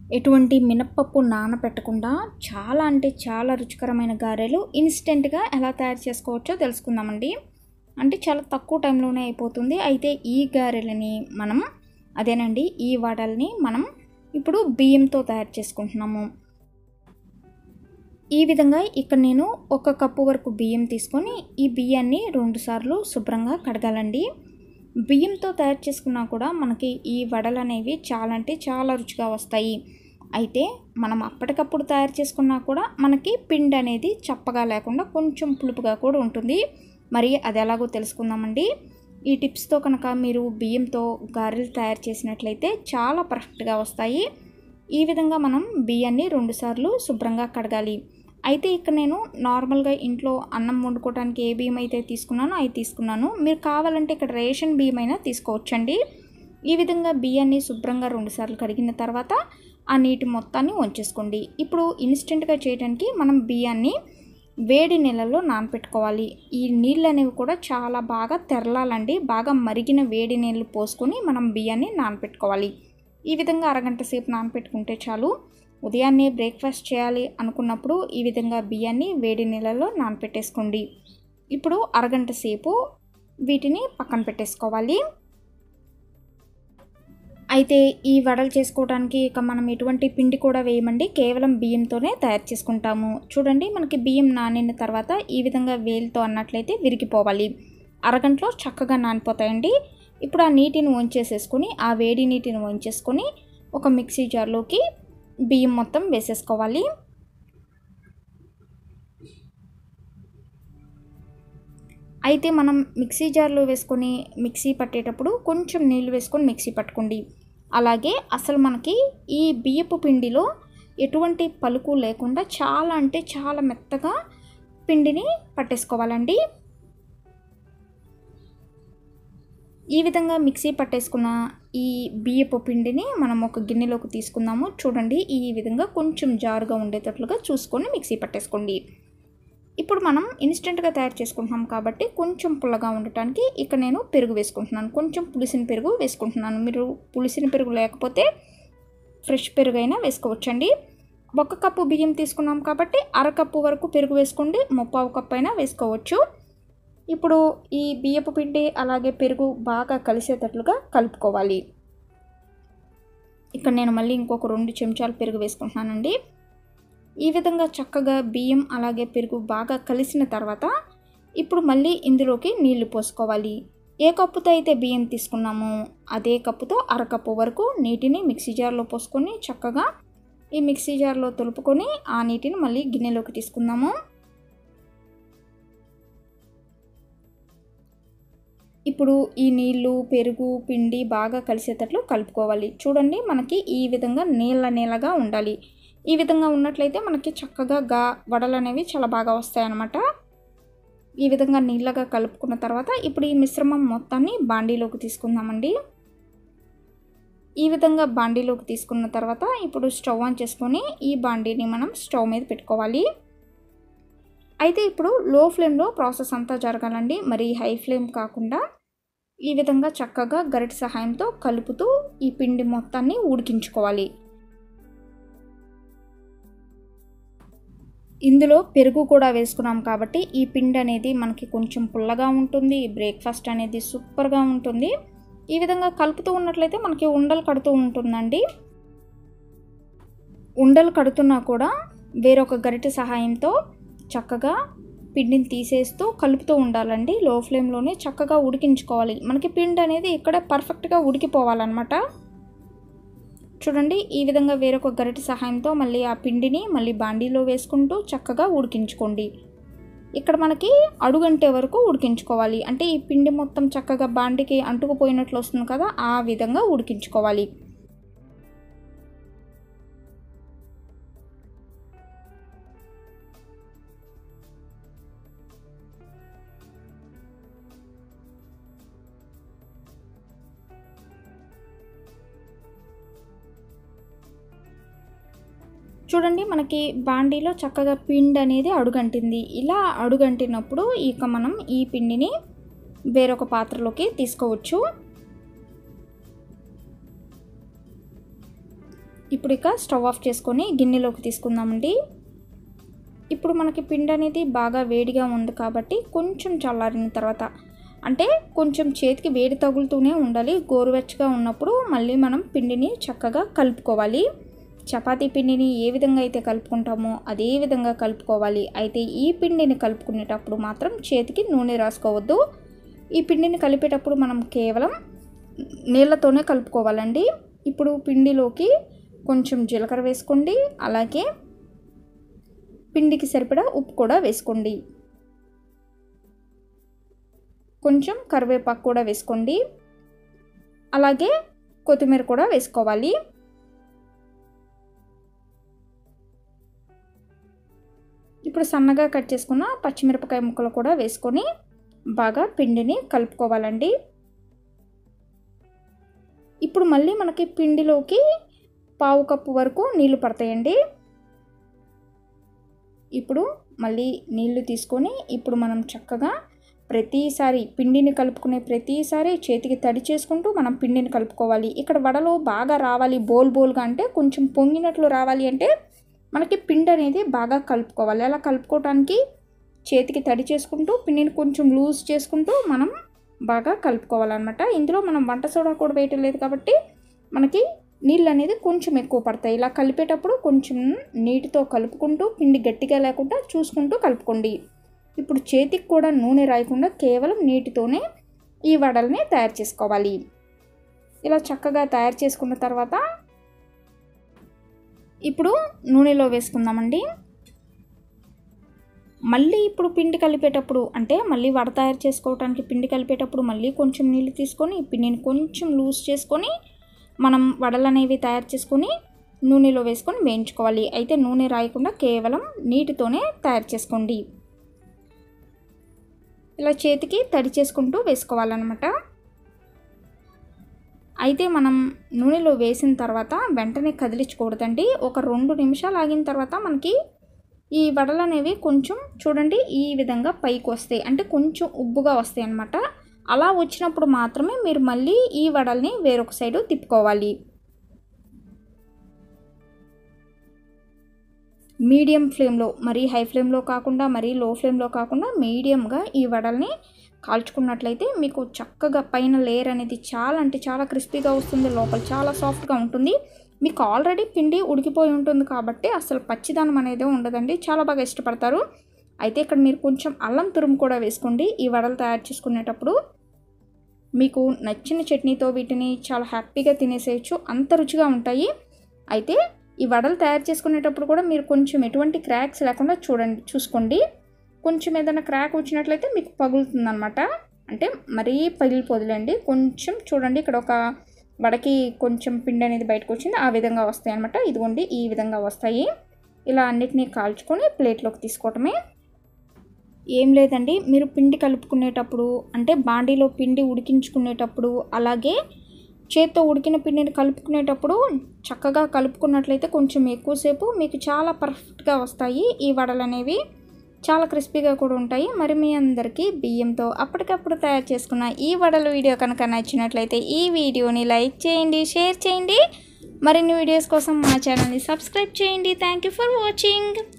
ఎటువంటి మినప్పప్పు నానబెట్టకుండా చాలా అంటే చాలా రుచికరమైన గారెలు ఇన్స్టెంట్గా ఎలా తయారు చేసుకోవచ్చో తెలుసుకుందామండి. అంటే చాలా తక్కువ టైంలోనే అయిపోతుంది. అయితే ఈ గారెలని మనం అదేనండి ఈ వడల్ని మనం ఇప్పుడు బియ్యంతో తయారు చేసుకుంటున్నాము. ఈ విధంగా ఇక్కడ నేను 1 కప్పు వరకు బియ్యం తీసుకొని ఈ బియ్యాన్ని 2 సార్లు శుభ్రంగా కడగాలండి. బియ్యంతో తయారు చేసుకున్నా కూడా మనకి ఈ వడలు అనేవి చాలా అంటే చాలా రుచిగా వస్తాయి. అయితే మనం అప్పటికప్పుడు తయారు చేసుకున్నా కూడా మనకి పిండి అనేది చప్పగా లేకుండా కొంచెం పులుపుగా కూడా ఉంటుంది. మరి అది ఎలాగో తెలుసుకుందామండి. ఈ టిప్స్తో కనుక మీరు బియ్యంతో గారెలు తయారు చేసినట్లయితే చాలా పర్ఫెక్ట్గా వస్తాయి. ఈ విధంగా మనం బియ్యాన్ని 2 సార్లు శుభ్రంగా కడగాలి. అయితే ఇక్కడ నేను నార్మల్గా ఇంట్లో అన్నం వండుకోవడానికి ఏ బియ్యం అయితే తీసుకున్నానో అవి తీసుకున్నాను. మీరు కావాలంటే ఇక్కడ రేషన్ బియ్యం అయినా తీసుకోవచ్చండి. ఈ విధంగా బియ్యాన్ని శుభ్రంగా 2 సార్లు కడిగిన తర్వాత ఆ నీటి మొత్తాన్ని వంచేసుకోండి. ఇప్పుడు ఇన్స్టెంట్గా చేయడానికి మనం బియ్యాన్ని వేడి నీళ్ళల్లో నానపెట్టుకోవాలి. ఈ నీళ్ళు అనేవి కూడా చాలా బాగా తెరలాలండి. బాగా మరిగిన వేడి నీళ్ళు పోసుకొని మనం బియ్యాన్ని నానపెట్టుకోవాలి. ఈ విధంగా అరగంట సేపు నానపెట్టుకుంటే చాలు. ఉదయాన్నే బ్రేక్ఫాస్ట్ చేయాలి అనుకున్నప్పుడు ఈ విధంగా బియ్యాన్ని వేడి నీళ్ళలో నానపెట్టేసుకోండి. ఇప్పుడు అరగంట సేపు వీటిని పక్కన పెట్టేసుకోవాలి. అయితే ఈ వడలు చేసుకోవడానికి ఇక మనం ఎటువంటి పిండి కూడా వేయమండి. కేవలం బియ్యంతోనే తయారు చేసుకుంటాము. చూడండి మనకి బియ్యం నానిన తర్వాత ఈ విధంగా వేలుతో అన్నట్లయితే విరిగిపోవాలి. అరగంటలో చక్కగా నానిపోతాయండి. ఇప్పుడు ఆ నీటిని వంచేసేసుకొని ఆ వేడి నీటిని వంచేసుకొని ఒక మిక్సీ జార్లోకి బియ్యం మొత్తం వేసేసుకోవాలి. అయితే మనం మిక్సీ జార్లో వేసుకొని మిక్సీ పట్టేటప్పుడు కొంచెం నీళ్ళు వేసుకొని మిక్సీ పట్టుకోండి. అలాగే అసలు మనకి ఈ బియ్యపు పిండిలో ఎటువంటి పలుకు లేకుండా చాలా అంటే చాలా మెత్తగా పిండిని పట్టేసుకోవాలండి. ఈ విధంగా మిక్సీ పట్టేసుకున్న ఈ బియ్యపు పిండిని మనం ఒక గిన్నెలోకి తీసుకుందాము. చూడండి ఈ విధంగా కొంచెం జారుగా ఉండేటట్లుగా చూసుకొని మిక్సీ పట్టేసుకోండి. ఇప్పుడు మనం ఇన్స్టెంట్గా తయారు చేసుకుంటున్నాం కాబట్టి కొంచెం పుల్లగా ఉండటానికి ఇక్కడ నేను పెరుగు వేసుకుంటున్నాను. కొంచెం పులిసిన పెరుగు వేసుకుంటున్నాను. మీరు పులిసిన పెరుగు లేకపోతే ఫ్రెష్ పెరుగు అయినా వేసుకోవచ్చండి. 1 కప్పు బియ్యం తీసుకున్నాం కాబట్టి అరకప్పు వరకు పెరుగు వేసుకోండి. 1/4 కప్పు అయినా వేసుకోవచ్చు. ఇప్పుడు ఈ బియ్యపు పిండి అలాగే పెరుగు బాగా కలిసేటట్లుగా కలుపుకోవాలి. ఇక్కడ నేను మళ్ళీ ఇంకొక 2 చెంచాలు పెరుగు వేసుకుంటున్నానండి. ఈ విధంగా చక్కగా బియ్యం అలాగే పెరుగు బాగా కలిసిన తర్వాత ఇప్పుడు మళ్ళీ ఇందులోకి నీళ్లు పోసుకోవాలి. ఏ కప్పుతో అయితే బియ్యం తీసుకున్నామో అదే కప్పుతో అరకప్పు వరకు నీటిని మిక్సీ జార్లో పోసుకొని చక్కగా ఈ మిక్సీ జార్లో తొలుపుకొని ఆ నీటిని మళ్ళీ గిన్నెలోకి తీసుకుందాము. ఇప్పుడు ఈ నీళ్ళు పెరుగు పిండి బాగా కలిసేటట్లు కలుపుకోవాలి. చూడండి మనకి ఈ విధంగా నీళ్ళగా ఉండాలి. ఈ విధంగా ఉన్నట్లయితే మనకి చక్కగా వడలు అనేవి చాలా బాగా వస్తాయన్నమాట. ఈ విధంగా నీళ్ళగా కలుపుకున్న తర్వాత ఇప్పుడు ఈ మిశ్రమం మొత్తాన్ని బాండీలోకి తీసుకుందామండి. ఈ విధంగా బాండీలోకి తీసుకున్న తర్వాత ఇప్పుడు స్టవ్ ఆన్ చేసుకొని ఈ బాండీని మనం స్టవ్ మీద పెట్టుకోవాలి. అయితే ఇప్పుడు లో ఫ్లేమ్లో ప్రాసెస్ అంతా జరగాలండి. మరి హై ఫ్లేమ్ కాకుండా ఈ విధంగా చక్కగా గరిటె సహాయంతో కలుపుతూ ఈ పిండి మొత్తాన్ని ఉడికించుకోవాలి. ఇందులో పెరుగు కూడా వేసుకున్నాం కాబట్టి ఈ పిండి అనేది మనకి కొంచెం పుల్లగా ఉంటుంది. బ్రేక్ఫాస్ట్ అనేది సూపర్గా ఉంటుంది. ఈ విధంగా కలుపుతూ ఉన్నట్లయితే మనకి ఉండలు కడుతూ ఉంటుందండి. ఉండలు కడుతున్నా కూడా వేరొక గరిటె సహాయంతో చక్కగా పిండిని తీసేస్తూ కలుపుతూ ఉండాలండి. లో ఫ్లేమ్లోనే చక్కగా ఉడికించుకోవాలి. మనకి పిండి అనేది ఇక్కడ పర్ఫెక్ట్గా ఉడికిపోవాలన్నమాట. చూడండి ఈ విధంగా వేరొక గరిటె సహాయంతో మళ్ళీ ఆ పిండిని మళ్ళీ బాండీలో వేసుకుంటూ చక్కగా ఉడికించుకోండి. ఇక్కడ మనకి అడుగంటే వరకు ఉడికించుకోవాలి. అంటే ఈ పిండి మొత్తం చక్కగా బాండీకి అంటుకుపోయినట్లు వస్తుంది కదా, ఆ విధంగా ఉడికించుకోవాలి. చూడండి మనకి బాండీలో చక్కగా పిండి అనేది అడుగంటింది. ఇలా అడుగంటినప్పుడు ఇక మనం ఈ పిండిని వేరొక పాత్రలోకి తీసుకోవచ్చు. ఇప్పుడు ఇక స్టవ్ ఆఫ్ చేసుకొని గిన్నెలోకి తీసుకుందామండి. ఇప్పుడు మనకి పిండి అనేది బాగా వేడిగా ఉంది కాబట్టి కొంచెం చల్లారిన తర్వాత, అంటే కొంచెం చేతికి వేడి తగులుతూనే ఉండాలి. గోరువెచ్చగా ఉన్నప్పుడు మళ్ళీ మనం పిండిని చక్కగా కలుపుకోవాలి. చపాతీ పిండిని ఏ విధంగా అయితే కలుపుకుంటామో అదే విధంగా కలుపుకోవాలి. అయితే ఈ పిండిని కలుపుకునేటప్పుడు మాత్రం చేతికి నూనె రాసుకోవద్దు. ఈ పిండిని కలిపేటప్పుడు మనం కేవలం నీళ్ళతోనే కలుపుకోవాలండి. ఇప్పుడు పిండిలోకి కొంచెం జీలకర్ర వేసుకోండి, అలాగే పిండికి సరిపడా ఉప్పు కూడా వేసుకోండి. కొంచెం కరివేపాకు కూడా వేసుకోండి, అలాగే కొత్తిమీర కూడా వేసుకోవాలి. ఇప్పుడు సన్నగా కట్ చేసుకున్న పచ్చిమిరపకాయ ముక్కలు కూడా వేసుకొని బాగా పిండిని కలుపుకోవాలండి. ఇప్పుడు మళ్ళీ మనకి పిండిలోకి పావు కప్పు వరకు నీళ్లు పడతాయండి. ఇప్పుడు మళ్ళీ నీళ్లు తీసుకొని ఇప్పుడు మనం చక్కగా ప్రతిసారి పిండిని కలుపుకునే ప్రతిసారి చేతికి తడి చేసుకుంటూ మనం పిండిని కలుపుకోవాలి. ఇక్కడ వడలు బాగా రావాలి, బోల్గా అంటే కొంచెం పొంగినట్లు రావాలి అంటే మనకి పిండి అనేది బాగా కలుపుకోవాలి. అలా కలుపుకోవడానికి చేతికి తడి చేసుకుంటూ పిండిని కొంచెం లూజ్ చేసుకుంటూ మనం బాగా కలుపుకోవాలన్నమాట. ఇందులో మనం వంట సోడా కూడా వేయటం లేదు కాబట్టి మనకి నీళ్ళు అనేది కొంచెం ఎక్కువ పడతాయి. ఇలా కలిపేటప్పుడు కొంచెం నీటితో కలుపుకుంటూ పిండి గట్టిగా లేకుండా చూసుకుంటూ కలుపుకోండి. ఇప్పుడు చేతికి కూడా నూనె రాయకుండా కేవలం నీటితోనే ఈ వడల్ని తయారు చేసుకోవాలి. ఇలా చక్కగా తయారు చేసుకున్న తర్వాత ఇప్పుడు నూనెలో వేసుకుందామండి. మళ్ళీ ఇప్పుడు పిండి కలిపేటప్పుడు, అంటే మళ్ళీ వడ తయారు చేసుకోవడానికి పిండి కలిపేటప్పుడు మళ్ళీ కొంచెం నీళ్ళు తీసుకొని పిండిని కొంచెం లూజ్ చేసుకొని మనం వడలు అనేవి తయారు చేసుకొని నూనెలో వేసుకొని వేయించుకోవాలి. అయితే నూనె రాయకుండా కేవలం నీటితోనే తయారు చేసుకోండి. ఇలా చేతికి తడి చేసుకుంటూ వేసుకోవాలన్నమాట. అయితే మనం నూనెలో వేసిన తర్వాత వెంటనే కదిలించకూడదండి. ఒక 2 నిమిషాలు ఆగిన తర్వాత మనకి ఈ వడలు అనేవి కొంచెం చూడండి ఈ విధంగా పైకి వస్తాయి, అంటే కొంచెం ఉబ్బుగా వస్తాయి అన్నమాట. అలా వచ్చినప్పుడు మాత్రమే మీరు మళ్ళీ ఈ వడల్ని వేరొక సైడు తిప్పుకోవాలి. మీడియం ఫ్లేమ్లో, మరీ హై ఫ్లేమ్లో కాకుండా మరీ లో ఫ్లేమ్లో కాకుండా మీడియంగా ఈ వడల్ని కాల్చుకున్నట్లయితే మీకు చక్కగా పైన లేయర్ అనేది చాలా అంటే చాలా క్రిస్పీగా వస్తుంది, లోపల చాలా సాఫ్ట్గా ఉంటుంది. మీకు ఆల్రెడీ పిండి ఉడికిపోయి ఉంటుంది కాబట్టి అసలు పచ్చిదనం అనేది ఉండదండి, చాలా బాగా ఇష్టపడతారు. అయితే ఇక్కడ మీరు కొంచెం అల్లం తురుము కూడా వేసుకోండి. ఈ వడలు తయారు చేసుకునేటప్పుడు మీకు నచ్చిన చట్నీతో వీటిని చాలా హ్యాపీగా తినేసేయచ్చు, అంత రుచిగా ఉంటాయి. అయితే ఈ వడలు తయారు చేసుకునేటప్పుడు కూడా మీరు కొంచెం ఎటువంటి క్రాక్స్ లేకుండా చూసుకోండి. కొంచెం ఏదైనా క్రాక్ వచ్చినట్లయితే మీకు పగులుతుందన్నమాట, అంటే మరీ పగిలిపోదులేండి. కొంచెం చూడండి, ఇక్కడ ఒక వడకి కొంచెం పిండి అనేది బయటకు వచ్చింది, ఆ విధంగా వస్తాయి అన్నమాట. ఇదిగోండి ఈ విధంగా వస్తాయి. ఇలా అన్నిటినీ కాల్చుకొని ప్లేట్లోకి తీసుకోవటమే. ఏం లేదండి, మీరు పిండి కలుపుకునేటప్పుడు, అంటే బాండీలో పిండి ఉడికించుకునేటప్పుడు, అలాగే చేత్తో ఉడికిన పిండిని కలుపుకునేటప్పుడు చక్కగా కలుపుకున్నట్లయితే కొంచెం ఎక్కువసేపు మీకు చాలా పర్ఫెక్ట్గా వస్తాయి. ఈ వడలు అనేవి చాలా క్రిస్పీగా కూడా ఉంటాయి. మరి మీ అందరికీ బియ్యంతో అప్పటికప్పుడు తయారు చేసుకున్న ఈ వడల వీడియో కనుక నచ్చినట్లయితే ఈ వీడియోని లైక్ చేయండి, షేర్ చేయండి. మరిన్ని వీడియోస్ కోసం మా ఛానల్ని సబ్స్క్రైబ్ చేయండి. Thank you for watching.